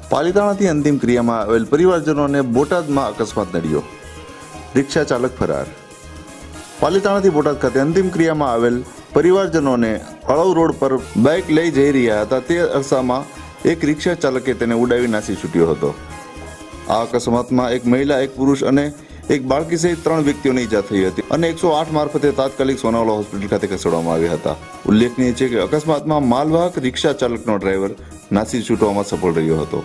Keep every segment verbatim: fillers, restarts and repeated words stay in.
પાલિતાણાથી અંતિમ ક્રિયામાં આવેલ પરિવારજનોને બોટાદમાં અકસ્માત નડ્યો, રિક્ષા ચાલક ફરાર। પાલિતાણાથી બોટાદ ખાતે અંતિમ ક્રિયામાં આવેલ પરિવારજનોને અળવ રોડ પર બાઇક લઈ જઈ રહ્યા હતા તે અરસામાં એક રિક્ષા ચાલકે તેને ઉડાવી નાસી છૂટ્યો હતો। આ અકસ્માતમાં એક મહિલા, એક પુરુષ અને એક બાળકી સહિત ત્રણ વ્યક્તિઓને ઈજા થઈ હતી અને એકસો આઠ મારફતે તાત્કાલિક સોનાવાલા હોસ્પિટલ ખાતે ખસેડવામાં આવ્યા હતા। ઉલ્લેખનીય છે કે અકસ્માતમાં માલવાહક રિક્ષા ચાલકનો ડ્રાઈવર નાસી છૂટવામાં સફળ રહ્યો હતો।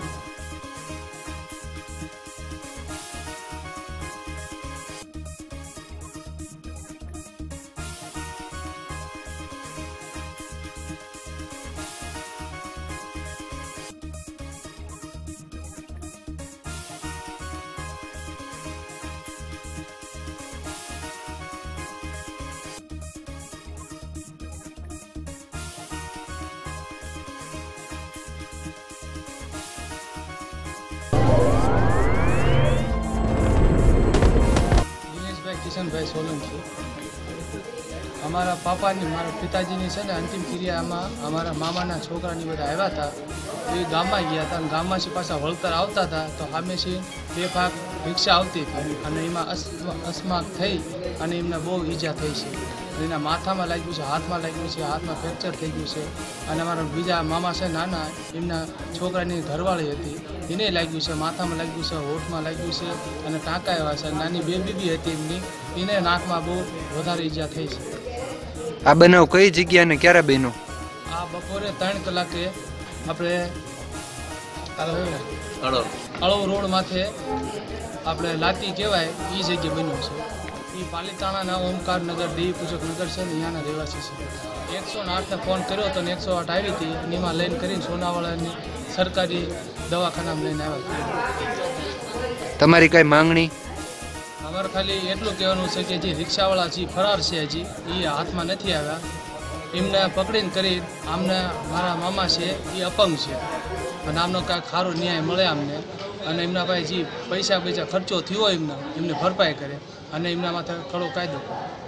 કિશનભાઈ સોલંકી અમારા પાપાની મારા પિતાજીની છે ને અંતિમ ક્રિયામાં અમારા મામાના છોકરાની બધા આવ્યા હતા। એ ગામમાં ગયા હતા અને ગામમાંથી પાછા વળતર આવતા હતા તો સામેથી બે ભાગ રિક્ષા આવતી હતી અને એમાં અસ્માક થઈ અને એમને બહુ ઈજા થઈ છે। એના માથામાં લાગ્યું છે, હાથમાં લાગ્યું છે, હાથમાં ફ્રેક્ચર થઈ ગયું છે અને અમારા બીજા મામા છે નાના, એમના છોકરાની ઘરવાળી હતી, એને લાગ્યું છે, માથામાં લાગ્યું છે, હોઠમાં લાગ્યું છે અને ટાંકા એવા છે। નાની બે બીબી હતી એમની, એને નાકમાં બહુ વધારે ઈજા થઈ છે। આ બનાવ કઈ જગ્યા ને ક્યારે બન્યો? આ બપોરે ત્રણ કલાકે આપણે અળવ રોડ માથે આપણે લાતી કહેવાય એ જગ્યાએ બન્યો છે। એ પાલિતાણાના ઓમકારનગર દેવી પૂજક નગર છે ને અહીંયાના રહેવાસી છે। એકસો આઠને ફોન કર્યો હતો ને એકસો આઠ આવી હતી અને એમાં લઈને કરીને સોનાવાળાની સરકારી દવાખાનામાં લઈને આવ્યા। તમારી કઈ માંગણી? અમારે ખાલી એટલું કહેવાનું છે કે જે રિક્ષાવાળા જે ફરાર છે હજી એ હાથમાં નથી આવ્યા, એમને પકડીને કરી આમને મારા મામા છે એ અપંગ છે અને આમનો કાંઈક સારો ન્યાય મળે અમને અને એમના પાસે જે પૈસા પૈસા ખર્ચો થયો એમના એમને ભરપાઈ કરે અને એમના માથે થોડો કાયદો કરે।